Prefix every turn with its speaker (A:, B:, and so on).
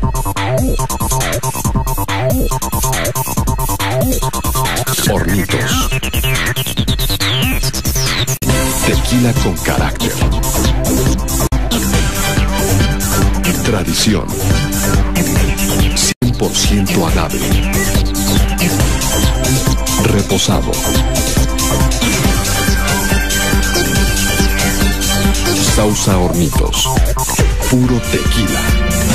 A: Hornitos. Tequila con carácter. Tradición. 100% agave. Reposado. Sauza Hornitos. Puro tequila.